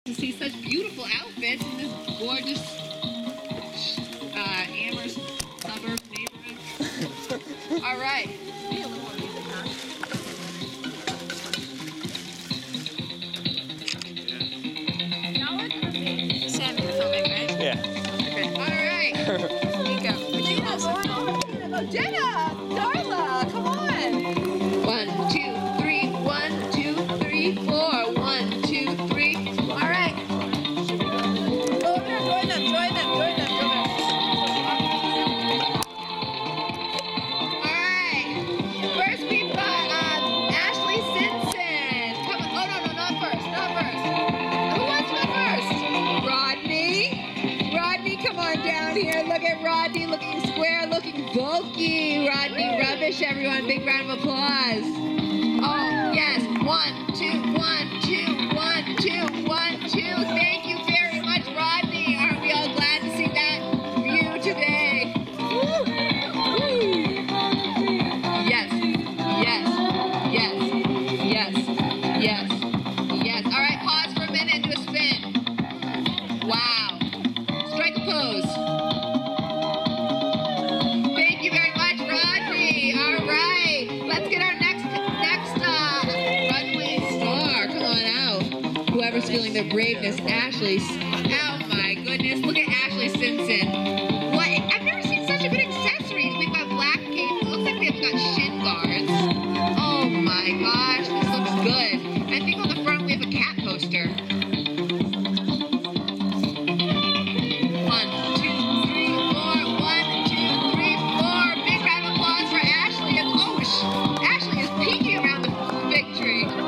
to see such beautiful outfits in this gorgeous Amherst suburb neighborhood. All right. Sam, you're filming, right? Yeah. Okay. All right. Nico. Jenna, Darla, come on. 1, 2, 3. 1, 2, 3, 4. 1, 2, 3. All right. Over there, join them. All right. First we've got Ashley Simpson. Come on. Oh no, not first. Who wants to go first? Rodney. Rodney, come on down here. Look at Rodney, looking square, looking bulky. Rodney Rubbish, everyone. Big round of applause. Oh yes. 1, 2, 1, 2, 1, 2, 1, 2. Thank you very much, Rodney. Aren't we all glad to see that view today? Yes. All right, pause for a minute and do a spin. Wow. Strike a pose. Thank you very much, Rodney. All right. Let's get our next runway star. Come on out. Whoever's feeling their braveness, Ashley. Oh my goodness. Look at Ashley Simpson. What? I've never seen such a good accessories. We've got black cape. It looks like we've got shin guards. Oh my gosh. This looks good. I think on the front we have a cat poster. 1, 2, 3, 4. 1, 2, 3, 4. Big round of applause for Ashley. And Ashley is peeking around the big tree. 1, 2, 3,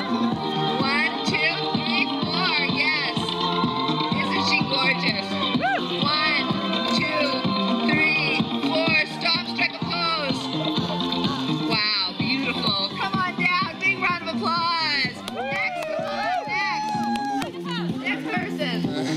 4. Yes. Isn't she gorgeous? 1, 2, 3, 4. Stop, strike a pose. Wow, beautiful. Come on down. Big round of applause. Next, come on, next person.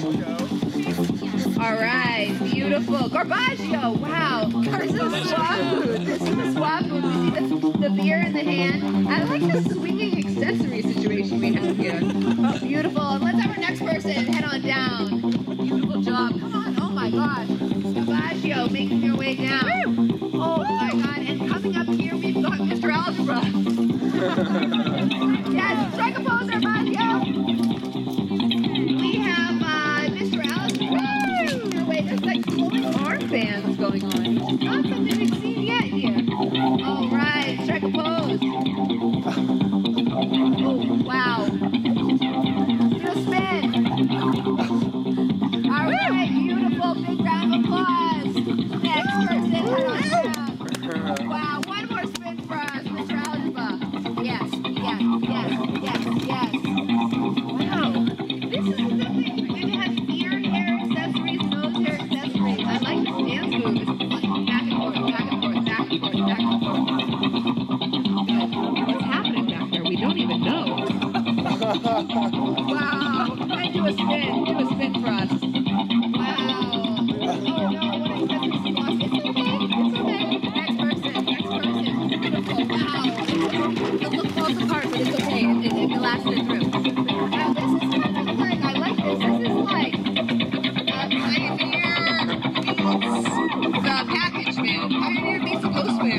All right, beautiful. Garbaggio, wow. This is a swap booth. We see the beer in the hand. I like the swinging accessory situation we have here. Oh, beautiful. And let's have our next person head on down. Beautiful job. Come on. Oh my gosh. Garbaggio making their way down. Oh my god. And coming up here, we've got Mr. Algebra. Yes, strike a pose, Garbaggio. We have Mr. Algebra. Wait, there's like flowing armbands going on. Not something we've seen yet here. All right, strike a pose. Oh, wow. Do a spin. All right, beautiful. Big round of applause. Next person, head on down. Wow, one more spin for us, Mr. Algebra. Yes. Wow. This is something. It has ear hair accessories, nose hair accessories. I like this dance move. It's back and forth. What's happening back there? We don't even know. Wow. And do a spin for us. Wow. Oh no, what accessories we lost? It's okay. Next person. Beautiful. Wow. It'll look falls apart, but it's okay. It lasted through. Wow, this is perfect. I like this. This is like Pioneer meets the Package Man. Pioneer meets the Postman.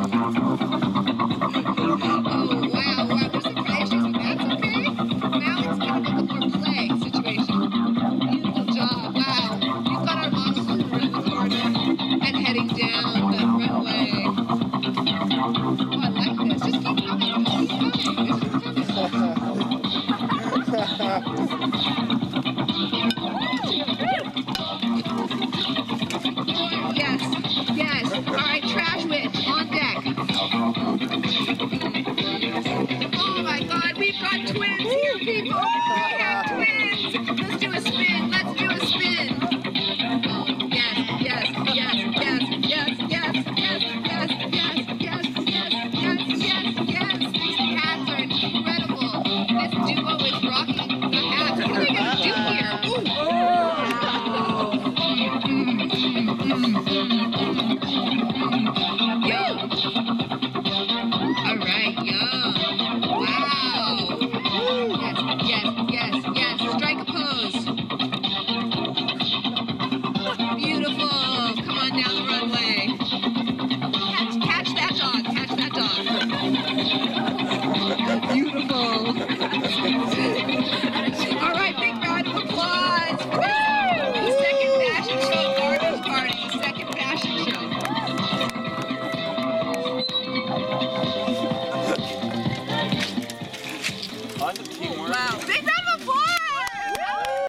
Oh, wow. There's some crashes, but that's okay. Now it's getting a little more play situation. Beautiful job. Wow. We've got our models looking around the corner and heading down the runway. Oh, I like this. Just keep coming. Yes. All right, Trash Witch on deck. Oh my God, we've got twins here, people. We have twins. Let's do a spin. Oh, yes. These cats are incredible. This duo is rocking the hats.